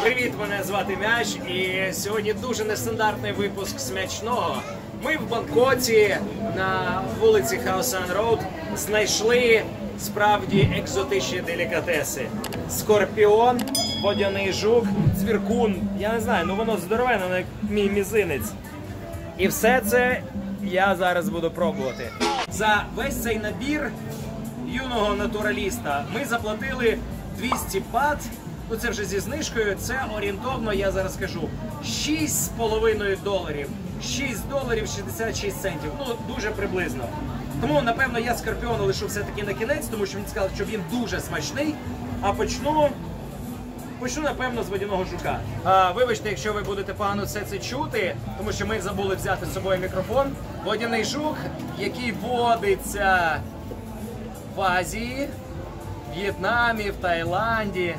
Привіт, мене звати Мяч, і сьогодні дуже нестандартний випуск Смачного. Ми в Бангкоці на вулиці Хаосан Роуд знайшли справді екзотичні делікатеси. Скорпіон, водяний жук, цвіркун, я не знаю, ну воно здоровенне, як мій мізинець. І все це я зараз буду пробувати. За весь цей набір юного натураліста ми заплатили 200 бат. Ну це вже зі знижкою, це орієнтовно, я зараз скажу, $6,5. $6.66. Ну, дуже приблизно. Тому, напевно, я скорпіону лишу все-таки на кінець, тому що він сказав, що він дуже смачний. А почну, напевно, з водяного жука. Вибачте, якщо ви будете погано все це чути, тому що ми забули взяти з собою мікрофон. Водяний жук, який водиться в Азії, в В'єтнамі, в Таїланді.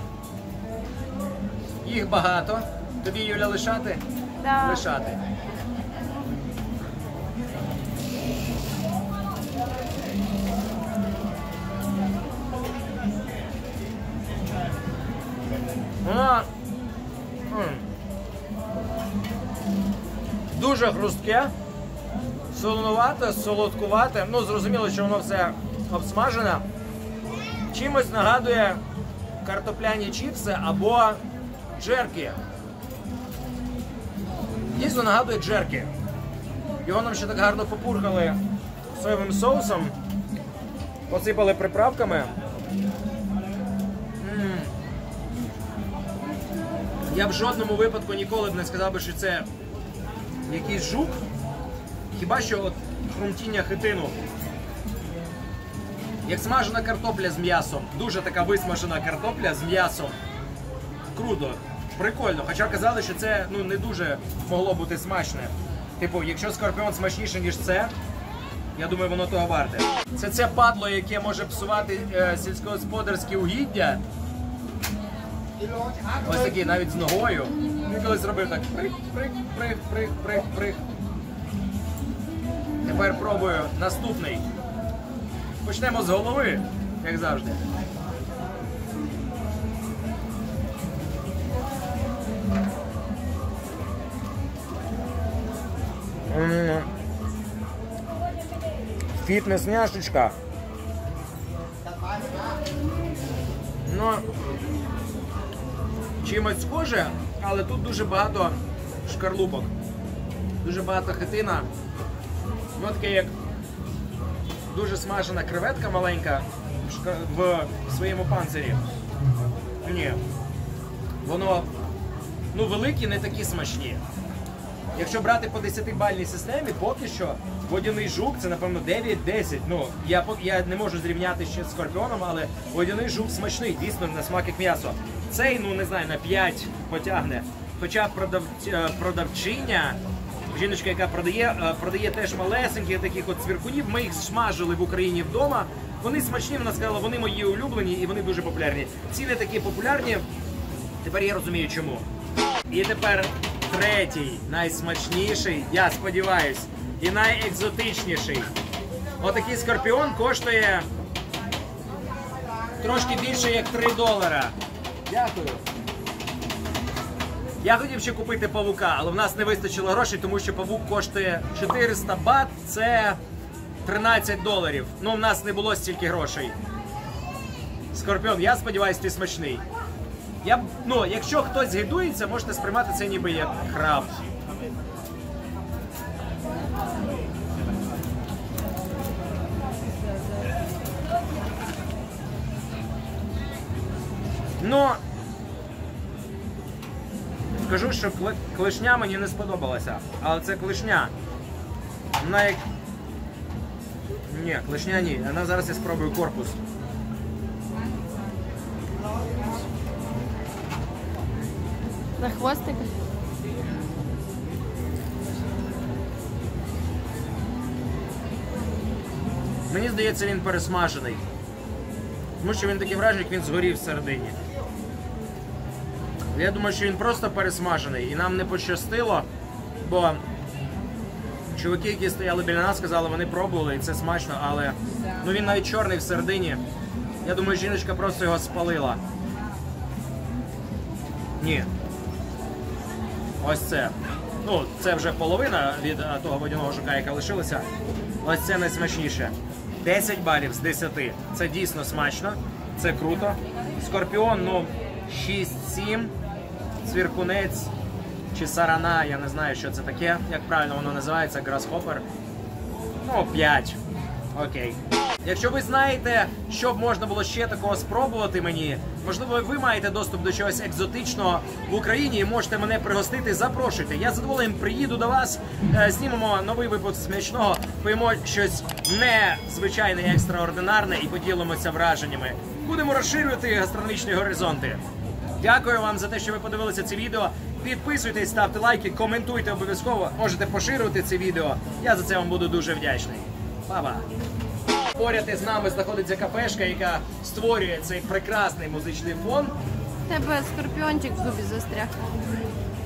Їх багато. Тобі, Юля, лишати? Да. Лишати. Дуже хрустке, солонувате, солодкувате. Ну, зрозуміло, що воно все обсмажене. Чимось нагадує картопляні чіпси або джеркі. Дійсно нагадує джеркі. Його нам ще так гарно попурхали соєвим соусом, посипали приправками. Я в жодному випадку ніколи б не сказав би, що це якийсь жук. Хіба що от хрумтіння хитину. Як смажена картопля з м'ясом. Дуже така висмажена картопля з м'ясом. Круто, прикольно. Хоча казали, що це не дуже могло бути смачне. Типу, якщо скорпіон смачніше, ніж це, я думаю, воно того варте. Це падло, яке може псувати сільськогосподарські угіддя. Ось такий, навіть з ногою. Він колись зробив так прих. Тепер пробую наступний. Почнемо з голови, як завжди. Фітнес-няшечка. Ну, чимось схоже, але тут дуже багато шкарлупок. Дуже багато хитина. Воно таке, як дуже смажена креветка маленька в своєму панцирі. Ні. Воно, великі, не такі смачні. Якщо брати по 10-бальній системі, поки що водяний жук це, напевно, 9-10. Ну, я не можу зрівняти ще з скорпіоном, але водяний жук смачний, дійсно, на смак як м'ясо. Цей, не знаю, на 5 потягне. Хоча продавчиня, жіночка, яка продає теж малесеньких таких от цвіркунів, ми їх смажили в Україні вдома. Вони смачні, вона сказала, вони мої улюблені і вони дуже популярні. Ці не такі популярні, тепер я розумію чому. І тепер третій, найсмачніший, я сподіваюсь, і найекзотичніший. Отакий скорпіон коштує трошки більше, як $3. Дякую. Я хотів ще купити павука, але в нас не вистачило грошей, тому що павук коштує 400 бат, це $13. Ну, в нас не було стільки грошей. Скорпіон, я сподіваюсь, ти смачний. Якщо хтось гидується, можете сприймати це ніби як краб. Скажу, що клешня мені не сподобалася, але це клешня. Вона як... Ні, клешня ні. Зараз я спробую корпус. На хвостик. Мені здається, він пересмажений. Тому що він таке враження, як він згорів всередині. Я думаю, що він просто пересмажений. І нам не пощастило, бо чуваки, які стояли біля нас, сказали, вони пробували, і це смачно, але він навіть чорний всередині. Я думаю, жіночка просто його спалила. Ні, Ось це. Ну, це вже половина від того водяного жука, яка лишилася. Ось це найсмачніше. 10 балів з 10. Це дійсно смачно. Це круто. Скорпіон, ну, 6-7. Цвіркунець чи сарана, я не знаю, що це таке. Як правильно воно називається, грасхопер. Ну, 5. Окей. Якщо ви знаєте, що б можна було ще такого спробувати мені, можливо, ви маєте доступ до чогось екзотичного в Україні і можете мене пригостити, запрошуйте. Я з задоволенням приїду до вас, знімемо новий випуск смачного, поїмо щось незвичайне і екстраординарне і поділимося враженнями. Будемо розширювати гастрономічні горизонти. Дякую вам за те, що ви подивилися це відео. Підписуйтесь, ставте лайки, коментуйте обов'язково. Можете поширювати це відео. Я за це вам буду дуже вдячний. Па-па! Поряд із нами знаходиться кафешка, яка створює цей прекрасний музичний фон. У тебе скорпіончик в зубі застряг.